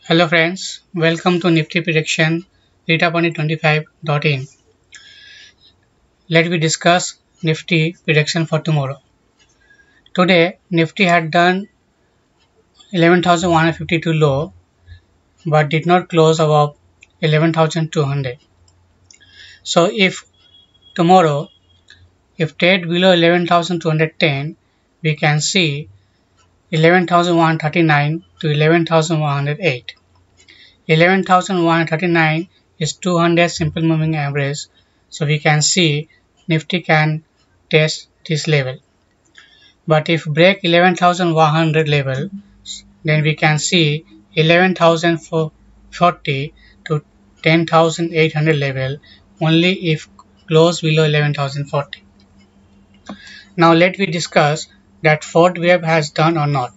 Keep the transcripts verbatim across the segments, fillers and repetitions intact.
Hello friends, welcome to Nifty Prediction Data Point twenty-five dot in. Let me discuss Nifty prediction for tomorrow. Today Nifty had done eleven thousand one hundred fifty-two low but did not close above eleven thousand two hundred. So if tomorrow if trade below eleven thousand two hundred ten, we can see eleven thousand one hundred thirty-nine to eleven thousand one hundred eight. eleven thousand one hundred thirty-nine is two hundred simple moving average, so we can see Nifty can test this level. But if break eleven thousand one hundred level, then we can see eleven thousand forty to ten thousand eight hundred level only if close below eleven thousand forty. Now let me discuss that fourth wave has done or not.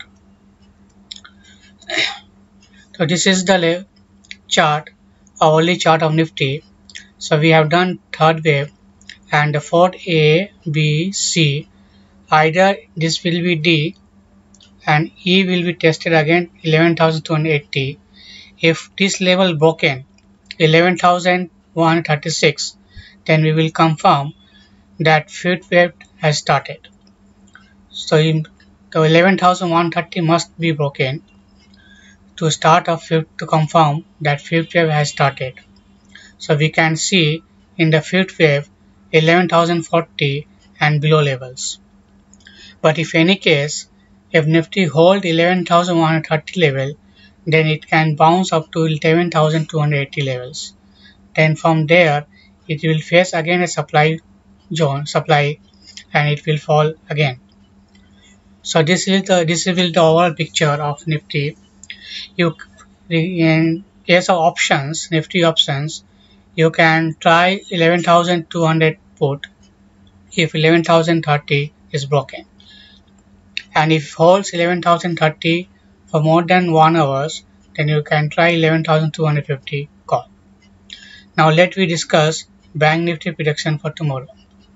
So this is the chart, hourly chart of Nifty. So we have done third wave and the fourth A, B, C. Either this will be D and E will be tested again eleven thousand two hundred eighty. If this level broken eleven thousand one hundred thirty-six, then we will confirm that fifth wave has started. So in the eleven thousand one hundred thirty must be broken to start a fifth to confirm that fifth wave has started. So we can see in the fifth wave eleven thousand forty and below levels. But if any case, if Nifty hold eleven thousand one hundred thirty level, then it can bounce up to eleven thousand two hundred eighty levels. Then from there, it will face again a supply zone, supply, and it will fall again. So this is the this is the overall picture of Nifty. You in case of options, Nifty options, you can try eleven thousand two hundred put if eleven thousand thirty is broken, and if holds eleven thousand thirty for more than one hours, then you can try eleven thousand two hundred fifty call. Now let me discuss Bank Nifty prediction for tomorrow.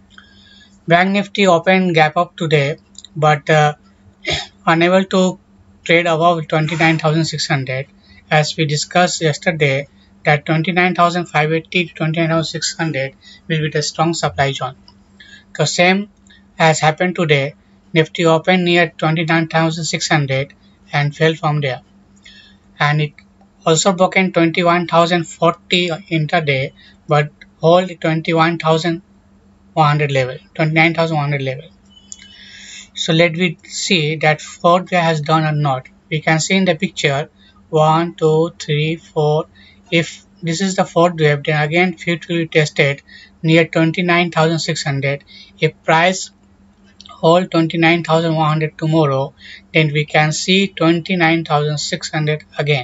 Bank Nifty opened gap up today but uh, unable to trade above twenty-nine thousand six hundred, as we discussed yesterday that twenty-nine thousand five hundred eighty to twenty-nine thousand six hundred will be the strong supply zone. The same has happened today. Nifty opened near twenty-nine thousand six hundred and fell from there, and it also broken twenty-one thousand forty intraday but hold twenty-one thousand one hundred level, twenty-nine thousand one hundred level. So let me see that fourth wave has done or not. We can see in the picture one, two, three, four. If this is the fourth wave, then again fifth will be tested near twenty-nine thousand six hundred. If price hold twenty-nine thousand one hundred tomorrow, then we can see twenty-nine thousand six hundred again.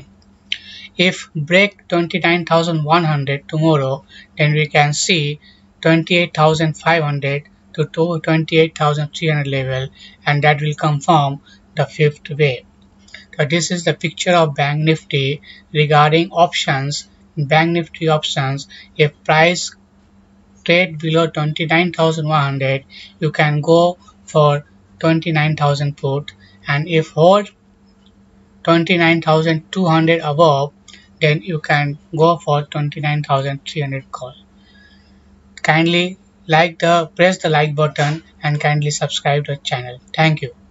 If break twenty-nine thousand one hundred tomorrow, then we can see twenty-eight thousand five hundred to twenty-eight thousand three hundred level, and that will confirm the fifth wave. So this is the picture of Bank Nifty regarding options. Bank Nifty options, if price trade below twenty-nine thousand one hundred, you can go for twenty-nine thousand put, and if hold twenty-nine thousand two hundred above, then you can go for twenty-nine thousand three hundred call. Kindly like the press the like button and kindly subscribe to the channel. Thank you.